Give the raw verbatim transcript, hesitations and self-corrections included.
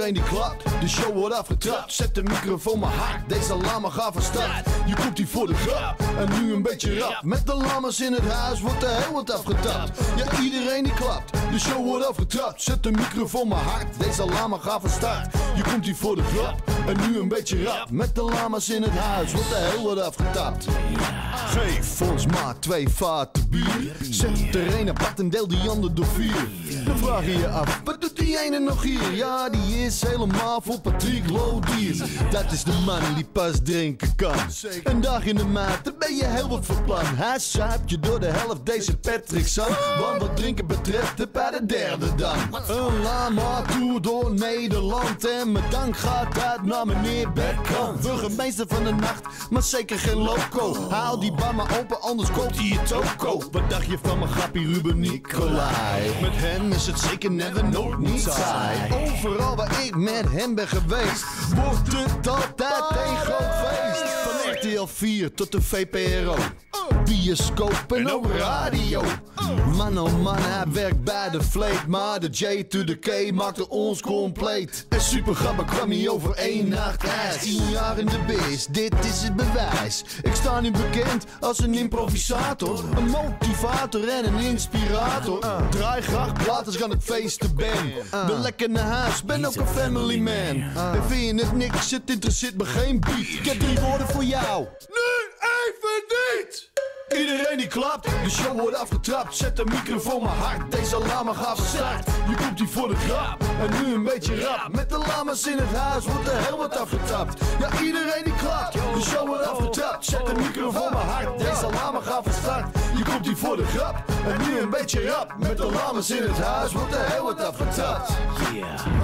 iedereen die klapt, de show wordt afgetrapt. Zet de microfoon maar hard, deze lama gaat van start. Je komt hier voor de grap, en nu een beetje rap. Met de lammers in het huis wordt de heel wat afgetapt. Ja, iedereen die klapt, de show wordt afgetrapt. Zet de microfoon maar hard, deze lama gaat van start. Je komt hier voor de grap, en nu een beetje rap. Met de lammers in het huis wordt de heel wat afgetapt. Geef ons maar twee vaten bier. Zet er een apart en deel die ander door vier. Dan vraag je je af, wat doet die ene nog hier? Ja, die is helemaal voor Patrick Lodier. Dat is de man die pas drinken kan. Een dag in de maand, dan ben je heel wat van plan. Hij zuipt je door de helft, deze Patrick San. Want wat drinken betreft, de bij de derde dan. Een lama tour door Nederland. En mijn dank gaat uit naar meneer Bergkamp. Burgemeester van de nacht, maar zeker geen loco. Haal die bar maar open, anders koopt hij je toko. Wat dacht je van mijn grappie Ruben Nicolai? Met hem is het zeker never nooit niet saai. Overal waar ik met hem ben geweest, wordt het altijd een groot feest. Van R T L vier tot de V P R O, bioscoop en ook radio. Man oh man, hij werkt bij de Fleet, maar de J to the K maakte ons compleet. En super grappig kwam hij over één nacht ijs. Tien jaar in de biz, dit is het bewijs. Ik sta nu bekend als een improvisator, een motivator en een inspirator. Draai graag plat als ik aan het feesten ben. Wil lekker naar huis, ben ook een family man. En vind je het niks, het interesseert me geen beat. Ik heb drie woorden voor jou. Nu even niet! Iedereen die klapt, de show wordt afgetrapt. Zet de microfoon maar hard, deze lama gaat van start. Je komt hier voor de grap, en nu een beetje rap. Met de lama's in het huis wordt er heel wat afgetapt. Ja, iedereen die klapt, de show wordt afgetrapt. Zet de microfoon maar hard, deze lama gaat van start. Je komt hier voor de grap, en nu een beetje rap. Met de lama's in het huis wordt er heel wat afgetapt. Yeah.